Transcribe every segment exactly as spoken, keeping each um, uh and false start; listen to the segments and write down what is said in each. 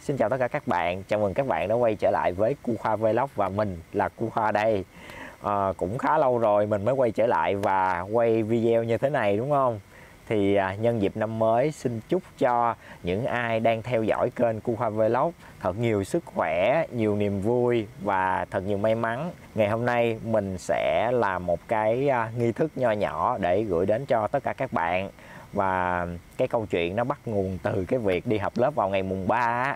Xin chào tất cả các bạn, chào mừng các bạn đã quay trở lại với Cu Khoa Vlog và mình là Cu Khoa đây. à, Cũng khá lâu rồi mình mới quay trở lại và quay video như thế này đúng không? Thì à, nhân dịp năm mới xin chúc cho những ai đang theo dõi kênh Cu Khoa Vlog thật nhiều sức khỏe, nhiều niềm vui và thật nhiều may mắn. Ngày hôm nay mình sẽ làm một cái à, nghi thức nho nhỏ để gửi đến cho tất cả các bạn. Và cái câu chuyện nó bắt nguồn từ cái việc đi học lớp vào ngày mùng ba.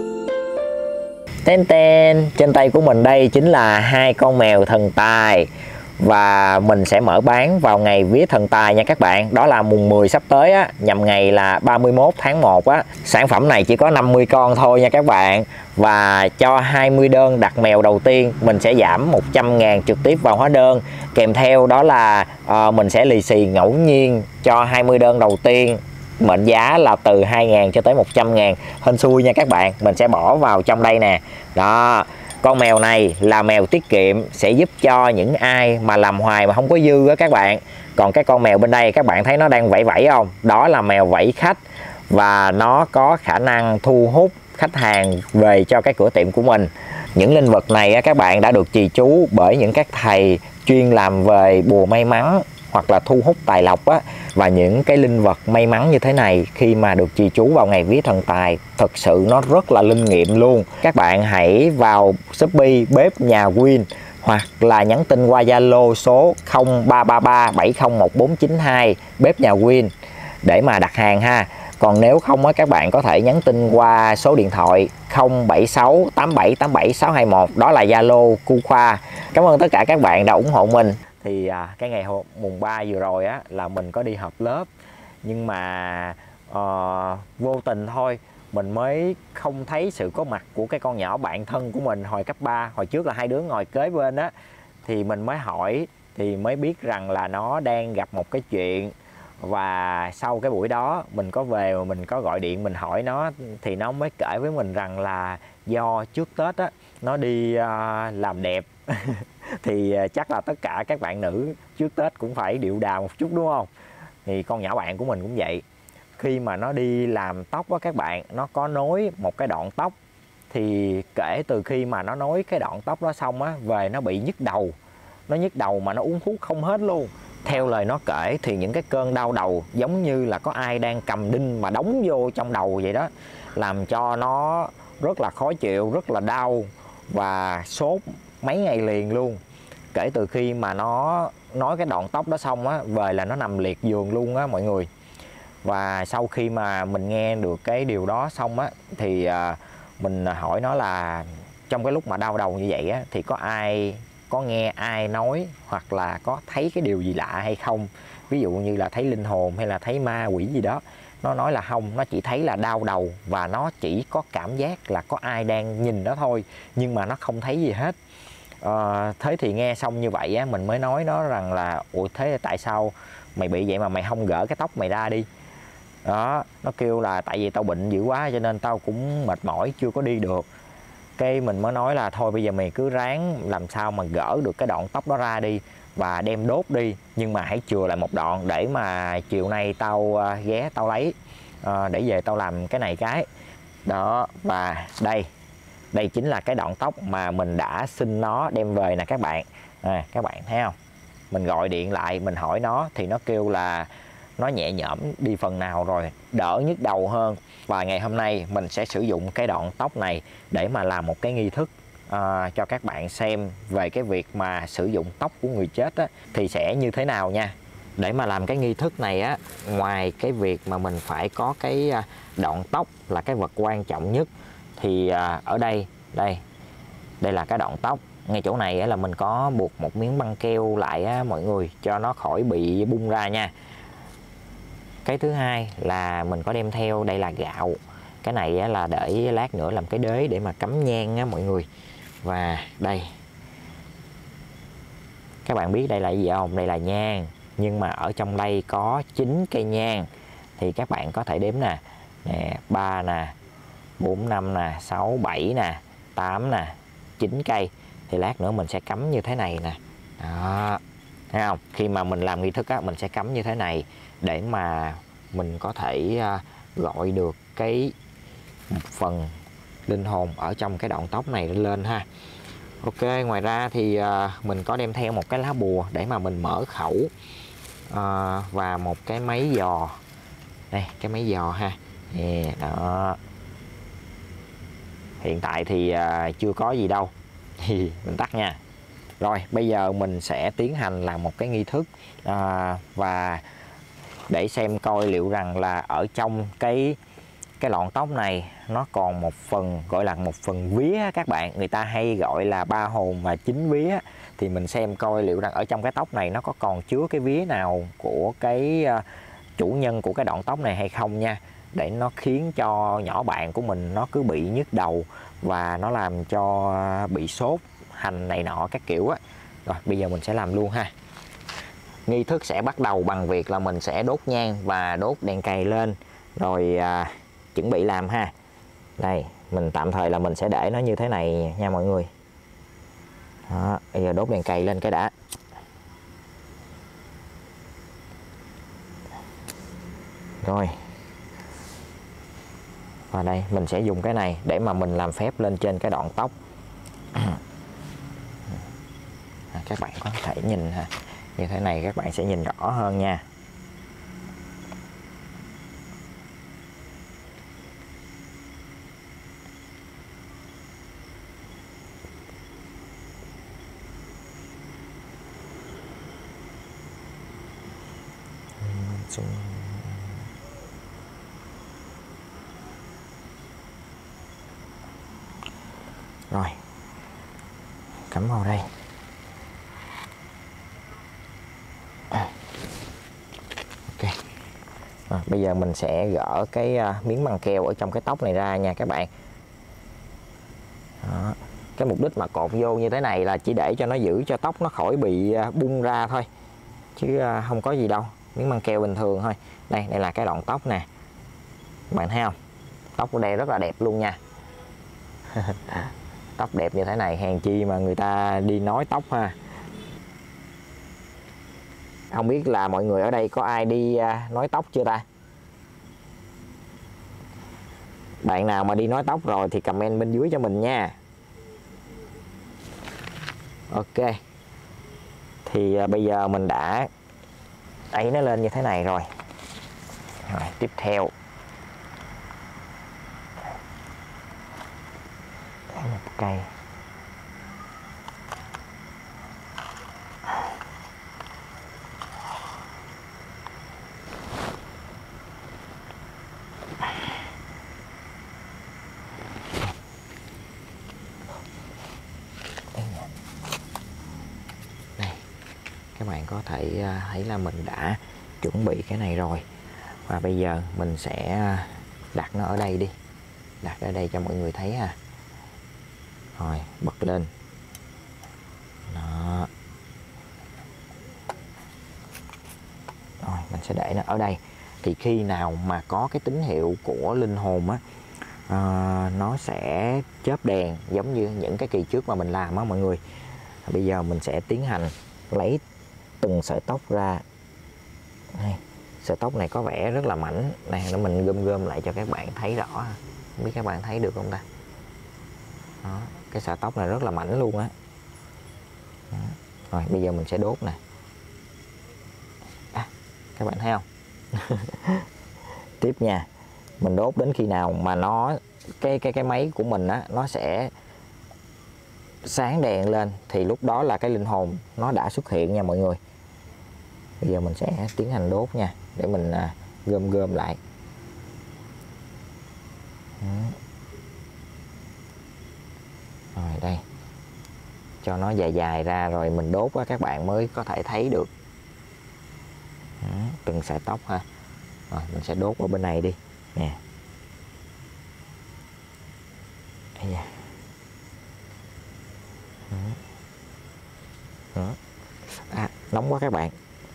Ten ten, trên tay của mình đây chính là hai con mèo thần tài. Và mình sẽ mở bán vào ngày vía thần tài nha các bạn. Đó là mùng mười sắp tới á, nhằm ngày là ba mươi mốt tháng một á. Sản phẩm này chỉ có năm mươi con thôi nha các bạn. Và cho hai mươi đơn đặt mèo đầu tiên mình sẽ giảm một trăm ngàn trực tiếp vào hóa đơn. Kèm theo đó là uh, mình sẽ lì xì ngẫu nhiên cho hai mươi đơn đầu tiên. Mệnh giá là từ hai ngàn cho tới một trăm ngàn. Hên xui nha các bạn. Mình sẽ bỏ vào trong đây nè. Đó. Con mèo này là mèo tiết kiệm, sẽ giúp cho những ai mà làm hoài mà không có dư á các bạn. Còn cái con mèo bên đây các bạn thấy nó đang vẫy vẫy không? Đó là mèo vẫy khách. Và nó có khả năng thu hút khách hàng về cho cái cửa tiệm của mình. Những linh vật này á, các bạn đã được trì chú bởi những các thầy chuyên làm về bùa may mắn hoặc là thu hút tài lộc á. Và những cái linh vật may mắn như thế này khi mà được trì chú vào ngày vía thần tài, thực sự nó rất là linh nghiệm luôn. Các bạn hãy vào Shopee bếp nhà Win hoặc là nhắn tin qua Zalo số không ba ba ba bảy không một bốn chín hai bếp nhà Win để mà đặt hàng ha. Còn nếu không á, các bạn có thể nhắn tin qua số điện thoại không bảy sáu tám bảy tám bảy sáu hai một, đó là Zalo Cu Khoa. Cảm ơn tất cả các bạn đã ủng hộ mình. Thì à, cái ngày mùng ba vừa rồi á là mình có đi họp lớp, nhưng mà uh, vô tình thôi mình mới không thấy sự có mặt của cái con nhỏ bạn thân của mình hồi cấp ba. Hồi trước là hai đứa ngồi kế bên á, thì mình mới hỏi thì mới biết rằng là nó đang gặp một cái chuyện. Và sau cái buổi đó mình có về mà mình có gọi điện mình hỏi nó, thì nó mới kể với mình rằng là do trước Tết á nó đi uh, làm đẹp. Thì chắc là tất cả các bạn nữ trước Tết cũng phải điệu đà một chút đúng không? Thì con nhỏ bạn của mình cũng vậy. Khi mà nó đi làm tóc á các bạn, nó có nối một cái đoạn tóc. Thì kể từ khi mà nó nối cái đoạn tóc đó xong á, về nó bị nhức đầu. Nó nhức đầu mà nó uống thuốc không hết luôn. Theo lời nó kể thì những cái cơn đau đầu giống như là có ai đang cầm đinh mà đóng vô trong đầu vậy đó. Làm cho nó rất là khó chịu, rất là đau và sốt mấy ngày liền luôn. Kể từ khi mà nó nói cái đoạn tóc đó xong á, về là nó nằm liệt giường luôn á mọi người. Và sau khi mà mình nghe được cái điều đó xong á, thì à, mình hỏi nó là trong cái lúc mà đau đầu như vậy á, thì có ai có nghe ai nói hoặc là có thấy cái điều gì lạ hay không? Ví dụ như là thấy linh hồn hay là thấy ma quỷ gì đó. Nó nói là không, nó chỉ thấy là đau đầu và nó chỉ có cảm giác là có ai đang nhìn nó thôi, nhưng mà nó không thấy gì hết. À, thế thì nghe xong như vậy á, mình mới nói nó rằng là ủa thế tại sao mày bị vậy mà mày không gỡ cái tóc mày ra đi. Đó, nó kêu là tại vì tao bệnh dữ quá cho nên tao cũng mệt mỏi chưa có đi được. Cái mình mới nói là thôi bây giờ mày cứ ráng làm sao mà gỡ được cái đoạn tóc đó ra đi và đem đốt đi, nhưng mà hãy chừa lại một đoạn để mà chiều nay tao ghé tao lấy à, để về tao làm cái này cái đó. Và đây đây chính là cái đoạn tóc mà mình đã xin nó đem về nè các bạn. À, các bạn thấy không? Mình gọi điện lại mình hỏi nó thì nó kêu là nó nhẹ nhõm đi phần nào rồi, đỡ nhức đầu hơn. Và ngày hôm nay mình sẽ sử dụng cái đoạn tóc này để mà làm một cái nghi thức à, cho các bạn xem về cái việc mà sử dụng tóc của người chết á, thì sẽ như thế nào nha. Để mà làm cái nghi thức này á, ngoài cái việc mà mình phải có cái đoạn tóc là cái vật quan trọng nhất, thì à, ở đây đây đây là cái đoạn tóc. Ngay chỗ này á, là mình có buộc một miếng băng keo lại á, mọi người, cho nó khỏi bị bung ra nha. Cái thứ hai là mình có đem theo đây là gạo. Cái này á, là để lát nữa làm cái đế để mà cắm nhang á mọi người. Và đây, các bạn biết đây là gì không? Đây là nhang, nhưng mà ở trong đây có chín cây nhang. Thì các bạn có thể đếm nè, nè ba nè, bốn năm nè, sáu bảy nè, tám nè, chín cây. Thì lát nữa mình sẽ cắm như thế này nè. Đó, thấy không? Khi mà mình làm nghi thức á, mình sẽ cắm như thế này để mà mình có thể uh, gọi được cái một phần linh hồn ở trong cái đoạn tóc này lên ha. Ok, ngoài ra thì à, mình có đem theo một cái lá bùa để mà mình mở khẩu, à, và một cái máy giò. Đây, cái máy giò ha. Yeah, đó. Hiện tại thì à, chưa có gì đâu. Thì mình tắt nha. Rồi, bây giờ mình sẽ tiến hành làm một cái nghi thức, à, và để xem coi liệu rằng là ở trong cái cái lọn tóc này nó còn một phần gọi là một phần vía các bạn, người ta hay gọi là ba hồn và chín vía. Thì mình xem coi liệu rằng ở trong cái tóc này nó có còn chứa cái vía nào của cái uh, chủ nhân của cái đoạn tóc này hay không nha, để nó khiến cho nhỏ bạn của mình nó cứ bị nhức đầu và nó làm cho bị sốt hành này nọ các kiểu á. Rồi bây giờ mình sẽ làm luôn ha. Nghi thức sẽ bắt đầu bằng việc là mình sẽ đốt nhang và đốt đèn cày lên rồi à, chuẩn bị làm ha. Đây, mình tạm thời là mình sẽ để nó như thế này nha mọi người. Đó, bây giờ đốt đèn cày lên cái đã. Rồi. Và đây mình sẽ dùng cái này để mà mình làm phép lên trên cái đoạn tóc. À, các bạn có thể nhìn ha. Như thế này các bạn sẽ nhìn rõ hơn nha. Rồi, cắm vào đây. À. Ok. À, bây giờ mình sẽ gỡ cái uh, miếng băng keo ở trong cái tóc này ra nha các bạn. Đó. Cái mục đích mà cột vô như thế này là chỉ để cho nó giữ cho tóc nó khỏi bị uh, bung ra thôi, chứ uh, không có gì đâu, miếng băng keo bình thường thôi. Đây, đây là cái đoạn tóc nè, bạn thấy không? Tóc ở đây rất là đẹp luôn nha. Tóc đẹp như thế này hèn chi mà người ta đi nói tóc ha. Không biết là mọi người ở đây có ai đi nói tóc chưa ta? Bạn nào mà đi nói tóc rồi thì comment bên dưới cho mình nha. Ok. Thì bây giờ mình đã đẩy nó lên như thế này rồi. Rồi, tiếp theo một cây. Đây, các bạn có thể thấy là mình đã chuẩn bị cái này rồi. Và bây giờ mình sẽ đặt nó ở đây đi. Đặt ở đây cho mọi người thấy ha. Rồi, bật lên. Đó. Rồi, mình sẽ để nó ở đây. Thì khi nào mà có cái tín hiệu của linh hồn á, à, nó sẽ chớp đèn giống như những cái kỳ trước mà mình làm á mọi người. Bây giờ mình sẽ tiến hành lấy từng sợi tóc ra. Đây, sợi tóc này có vẻ rất là mảnh. Này, nó mình gom gom lại cho các bạn thấy rõ. Không biết các bạn thấy được không ta? Đó, cái sợi tóc này rất là mảnh luôn á. Rồi bây giờ mình sẽ đốt nè. À, các bạn thấy không? Tiếp nha, mình đốt đến khi nào mà nó cái cái cái máy của mình á nó sẽ sáng đèn lên thì lúc đó là cái linh hồn nó đã xuất hiện nha mọi người. Bây giờ mình sẽ tiến hành đốt nha, để mình à, gom gom lại. Rồi đây, cho nó dài dài ra rồi mình đốt á, các bạn mới có thể thấy được. Đó, từng sợi tóc ha. Rồi mình sẽ đốt ở bên này đi nè. Đó. Đó. À, nóng quá các bạn.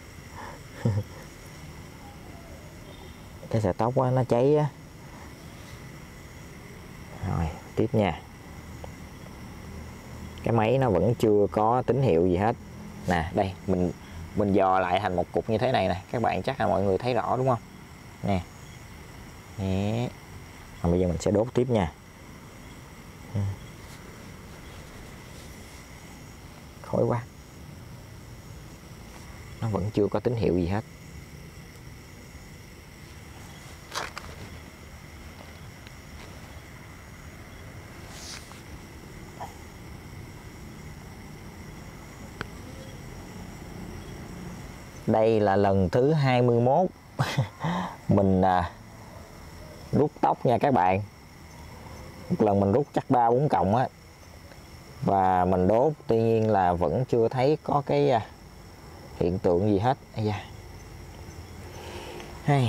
Cái sợi tóc á, nó cháy á. Rồi tiếp nha. Cái máy nó vẫn chưa có tín hiệu gì hết. Nè đây, mình mình dò lại thành một cục như thế này nè, các bạn chắc là mọi người thấy rõ đúng không? Nè. Nè. Rồi bây giờ mình sẽ đốt tiếp nha. Ừ. Khói quá. Nó vẫn chưa có tín hiệu gì hết. Đây là lần thứ hai mươi mốt mình à, rút tóc nha các bạn. Một lần mình rút chắc ba bốn cọng á. Và mình đốt, tuy nhiên là vẫn chưa thấy có cái à, hiện tượng gì hết. Ây da. Hey.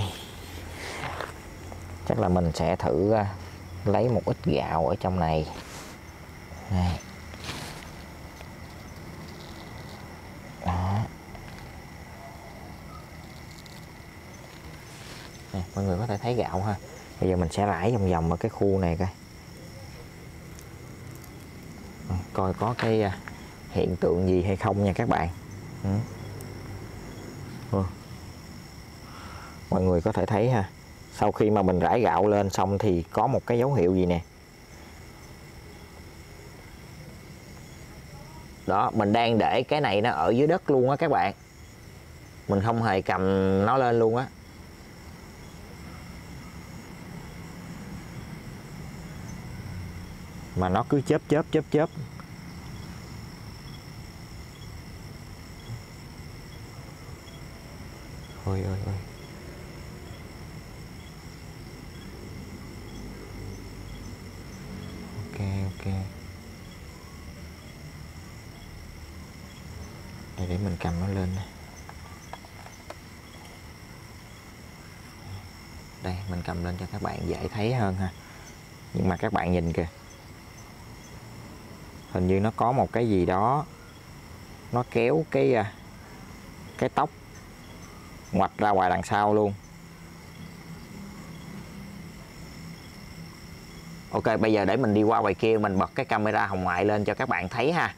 Chắc là mình sẽ thử à, lấy một ít gạo ở trong này. Đây. Đó. Nè, mọi người có thể thấy gạo ha. Bây giờ mình sẽ rải vòng vòng ở cái khu này coi. Coi có cái uh, hiện tượng gì hay không nha các bạn. Ừ. Ừ. Mọi người có thể thấy ha. Sau khi mà mình rải gạo lên xong thì có một cái dấu hiệu gì nè. Đó, mình đang để cái này nó ở dưới đất luôn á các bạn. Mình không hề cầm nó lên luôn á. Mà nó cứ chớp chớp chớp chớp. Ôi ôi ôi. Ok ok. Đây, để mình cầm nó lên nè. Đây, mình cầm lên cho các bạn dễ thấy hơn ha. Nhưng mà các bạn nhìn kìa. Hình như nó có một cái gì đó. Nó kéo cái cái tóc ngoặt ra ngoài đằng sau luôn. Ok, bây giờ để mình đi qua ngoài kia, mình bật cái camera hồng ngoại lên cho các bạn thấy ha.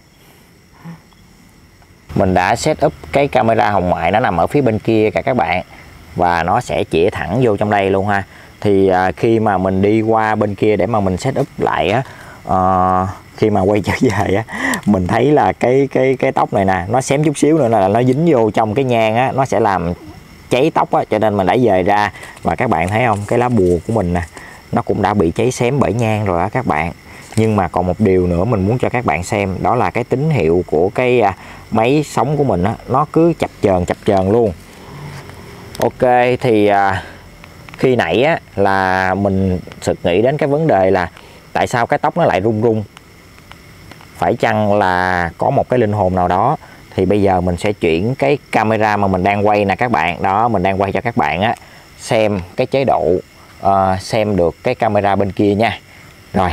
Mình đã set up cái camera hồng ngoại, nó nằm ở phía bên kia cả các bạn. Và nó sẽ chĩa thẳng vô trong đây luôn ha. Thì à, khi mà mình đi qua bên kia để mà mình set up lại á, uh, khi mà quay trở về á, mình thấy là cái cái cái tóc này nè, nó xém chút xíu nữa là nó dính vô trong cái nhang á, nó sẽ làm cháy tóc á, cho nên mình đã dời ra. Và các bạn thấy không, cái lá bùa của mình nè, nó cũng đã bị cháy xém bởi nhang rồi á các bạn. Nhưng mà còn một điều nữa mình muốn cho các bạn xem, đó là cái tín hiệu của cái à, máy sóng của mình á, nó cứ chập chờn chập chờn luôn. Ok, thì à, khi nãy á, là mình sực nghĩ đến cái vấn đề là tại sao cái tóc nó lại rung rung. Phải chăng là có một cái linh hồn nào đó. Thì bây giờ mình sẽ chuyển cái camera mà mình đang quay nè các bạn. Đó, mình đang quay cho các bạn á, xem cái chế độ uh, xem được cái camera bên kia nha. Rồi.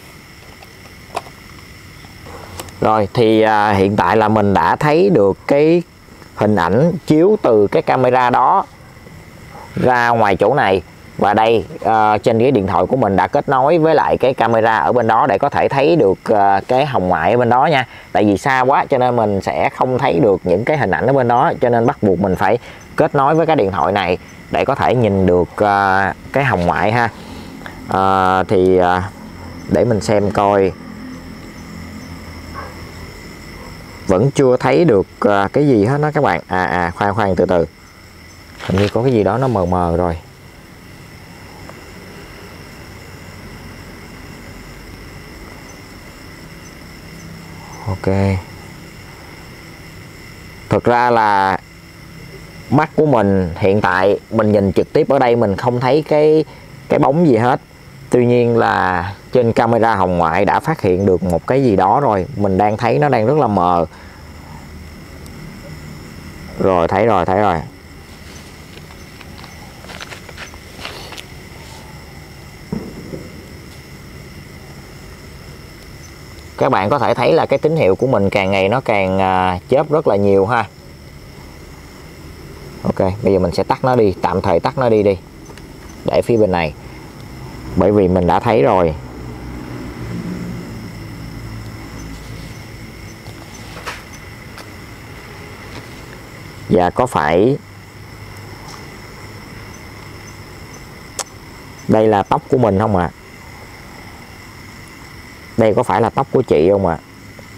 Rồi thì uh, hiện tại là mình đã thấy được cái hình ảnh chiếu từ cái camera đó ra ngoài chỗ này. Và đây uh, trên cái điện thoại của mình đã kết nối với lại cái camera ở bên đó để có thể thấy được uh, cái hồng ngoại ở bên đó nha. Tại vì xa quá cho nên mình sẽ không thấy được những cái hình ảnh ở bên đó, cho nên bắt buộc mình phải kết nối với cái điện thoại này để có thể nhìn được uh, cái hồng ngoại ha. Uh, thì uh, để mình xem coi. Vẫn chưa thấy được uh, cái gì hết đó các bạn. À à khoan khoan từ từ. Hình như có cái gì đó nó mờ mờ rồi. Ok. Thực ra là mắt của mình hiện tại mình nhìn trực tiếp ở đây mình không thấy cái cái bóng gì hết. Tuy nhiên là trên camera hồng ngoại đã phát hiện được một cái gì đó rồi. Mình đang thấy nó đang rất là mờ. Rồi thấy rồi thấy rồi. Các bạn có thể thấy là cái tín hiệu của mình càng ngày nó càng uh, chớp rất là nhiều ha. Ok, bây giờ mình sẽ tắt nó đi, tạm thời tắt nó đi đi. Để phía bên này. Bởi vì mình đã thấy rồi. Và có phải đây là tóc của mình không ạ? À? Đây có phải là tóc của chị không ạ? À?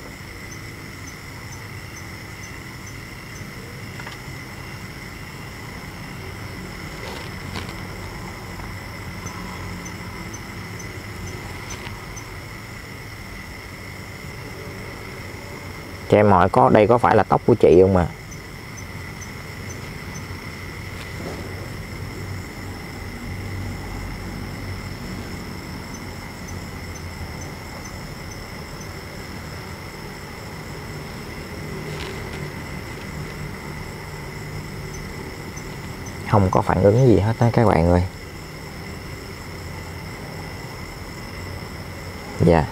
Cho em hỏi có đây có phải là tóc của chị không mà? Không có phản ứng gì hết đó các bạn ơi. Dạ.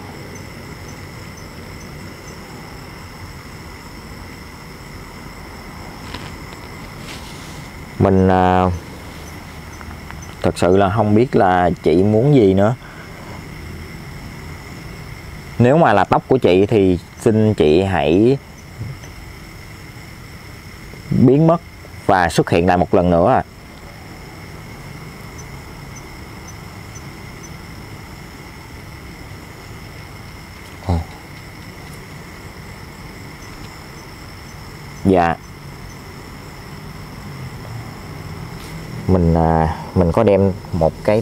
Mình à, thật sự là không biết là chị muốn gì nữa. Nếu mà là tóc của chị thì xin chị hãy biến mất và xuất hiện lại một lần nữa. Dạ. Mình mình có đem một cái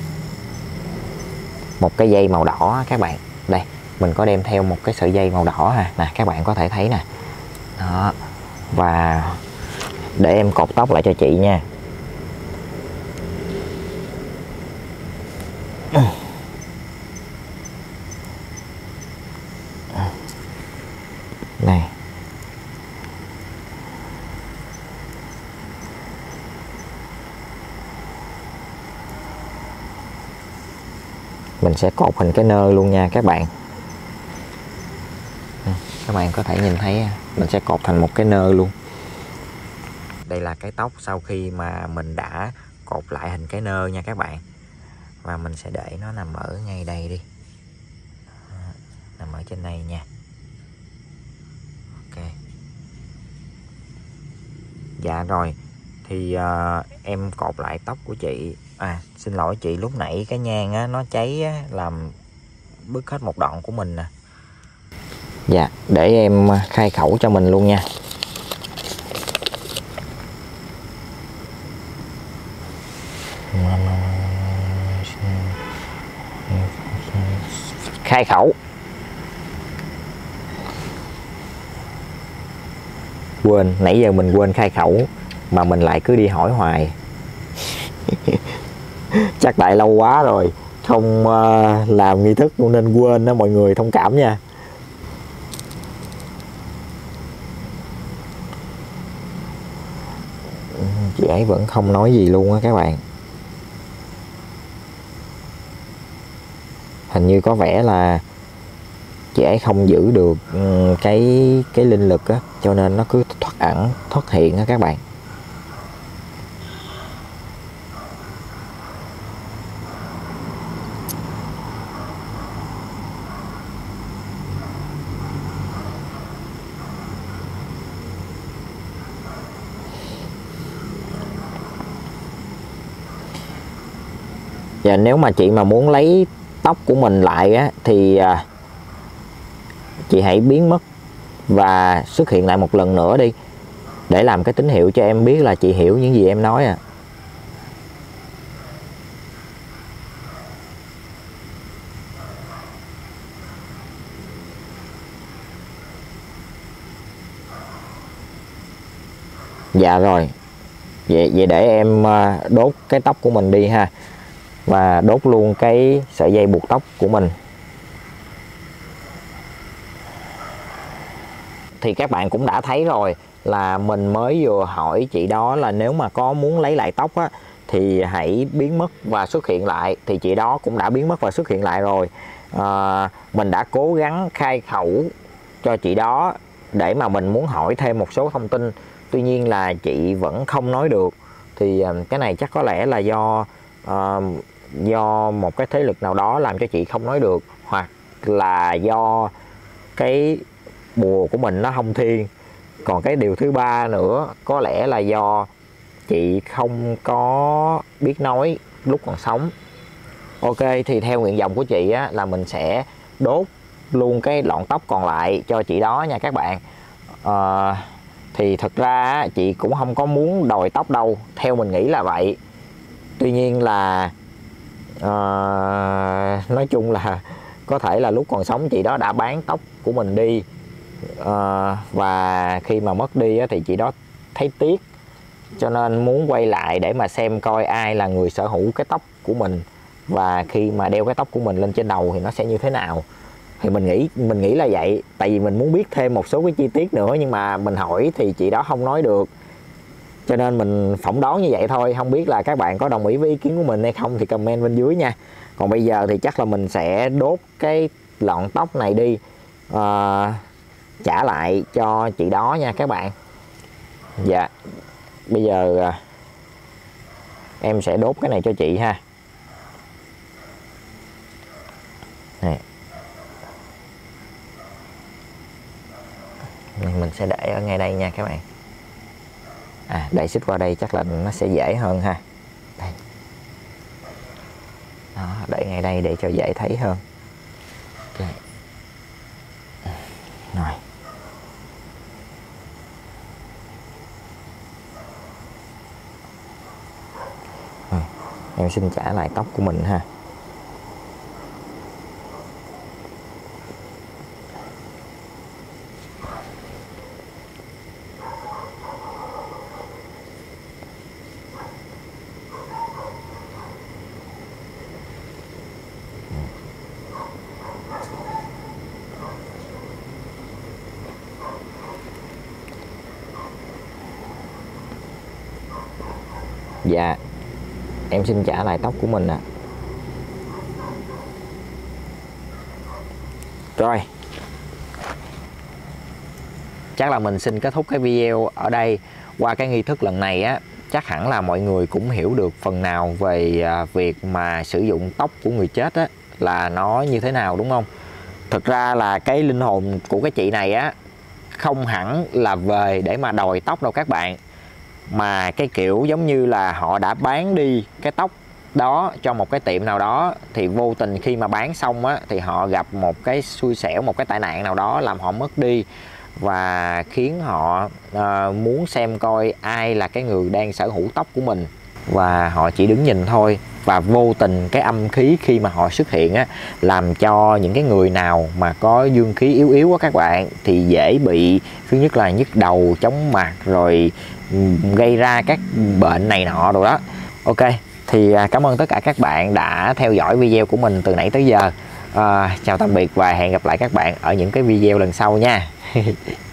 một cái dây màu đỏ các bạn. Đây, mình có đem theo một cái sợi dây màu đỏ ha. Nè, các bạn có thể thấy nè. Đó. Và để em cột tóc lại cho chị nha. Này. Mình sẽ cột hình cái nơ luôn nha các bạn. Các bạn có thể nhìn thấy mình sẽ cột thành một cái nơ luôn. Đây là cái tóc sau khi mà mình đã cột lại hình cái nơ nha các bạn. Và mình sẽ để nó nằm ở ngay đây đi. Nằm ở trên này nha. Ok. Dạ rồi. Thì uh, em cột lại tóc của chị. À, xin lỗi chị, lúc nãy cái nhang á, nó cháy á, làm bứt hết một đoạn của mình nè. Dạ, để em khai khẩu cho mình luôn nha. Khai khẩu. Quên, nãy giờ mình quên khai khẩu mà mình lại cứ đi hỏi hoài. Chắc tại lâu quá rồi không uh, làm nghi thức nên quên đó, mọi người thông cảm nha. Chị ấy vẫn không nói gì luôn á các bạn. Hình như có vẻ là chị ấy không giữ được cái cái linh lực á, cho nên nó cứ thoát ẩn thoát hiện á các bạn. Và nếu mà chị mà muốn lấy tóc của mình lại á, thì à, chị hãy biến mất và xuất hiện lại một lần nữa đi, để làm cái tín hiệu cho em biết là chị hiểu những gì em nói à. Dạ rồi. Vậy, vậy để em đốt cái tóc của mình đi ha. Và đốt luôn cái sợi dây buộc tóc của mình. Thì các bạn cũng đã thấy rồi là mình mới vừa hỏi chị đó là nếu mà có muốn lấy lại tóc á, thì hãy biến mất và xuất hiện lại. Thì chị đó cũng đã biến mất và xuất hiện lại rồi. à, Mình đã cố gắng khai khẩu cho chị đó để mà mình muốn hỏi thêm một số thông tin. Tuy nhiên là chị vẫn không nói được. Thì cái này chắc có lẽ là do uh, do một cái thế lực nào đó làm cho chị không nói được, hoặc là do cái bùa của mình nó không thiên. Còn cái điều thứ ba nữa có lẽ là do chị không có biết nói lúc còn sống. Ok, thì theo nguyện vọng của chị á, là mình sẽ đốt luôn cái lọn tóc còn lại cho chị đó nha các bạn. à, Thì thật ra chị cũng không có muốn đòi tóc đâu, theo mình nghĩ là vậy. Tuy nhiên là à, nói chung là có thể là lúc còn sống chị đó đã bán tóc của mình đi, à, và khi mà mất đi thì chị đó thấy tiếc, cho nên muốn quay lại để mà xem coi ai là người sở hữu cái tóc của mình, và khi mà đeo cái tóc của mình lên trên đầu thì nó sẽ như thế nào. Thì mình nghĩ mình nghĩ là vậy, tại vì mình muốn biết thêm một số cái chi tiết nữa, nhưng mà mình hỏi thì chị đó không nói được, cho nên mình phỏng đoán như vậy thôi. Không biết là các bạn có đồng ý với ý kiến của mình hay không thì comment bên dưới nha. Còn bây giờ thì chắc là mình sẽ đốt cái lọn tóc này đi, uh, trả lại cho chị đó nha các bạn. Dạ, bây giờ uh, em sẽ đốt cái này cho chị ha. Này, mình sẽ để ở ngay đây nha các bạn. À, đẩy xích qua đây chắc là nó sẽ dễ hơn ha. Đây. Đó, để ngay đây để cho dễ thấy hơn. Okay. Rồi. Rồi, em xin trả lại tóc của mình ha. Dạ, em xin trả lại tóc của mình ạ. À. Rồi, chắc là mình xin kết thúc cái video ở đây. Qua cái nghi thức lần này á, chắc hẳn là mọi người cũng hiểu được phần nào về việc mà sử dụng tóc của người chết á là nó như thế nào, đúng không? Thực ra là cái linh hồn của cái chị này á không hẳn là về để mà đòi tóc đâu các bạn, mà cái kiểu giống như là họ đã bán đi cái tóc đó cho một cái tiệm nào đó, thì vô tình khi mà bán xong á thì họ gặp một cái xui xẻo, một cái tai nạn nào đó làm họ mất đi, và khiến họ uh, muốn xem coi ai là cái người đang sở hữu tóc của mình, và họ chỉ đứng nhìn thôi. Và vô tình cái âm khí khi mà họ xuất hiện á, làm cho những cái người nào mà có dương khí yếu yếu á các bạn, thì dễ bị, thứ nhất là nhức đầu, chóng mặt, rồi gây ra các bệnh này nọ rồi đó. Ok, thì cảm ơn tất cả các bạn đã theo dõi video của mình từ nãy tới giờ. À, chào tạm biệt và hẹn gặp lại các bạn ở những cái video lần sau nha.